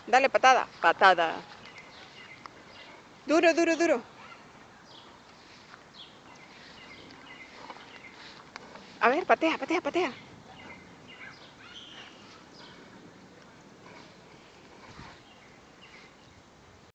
Dale patada, patada. Duro, duro, duro. A ver, patea, patea, patea.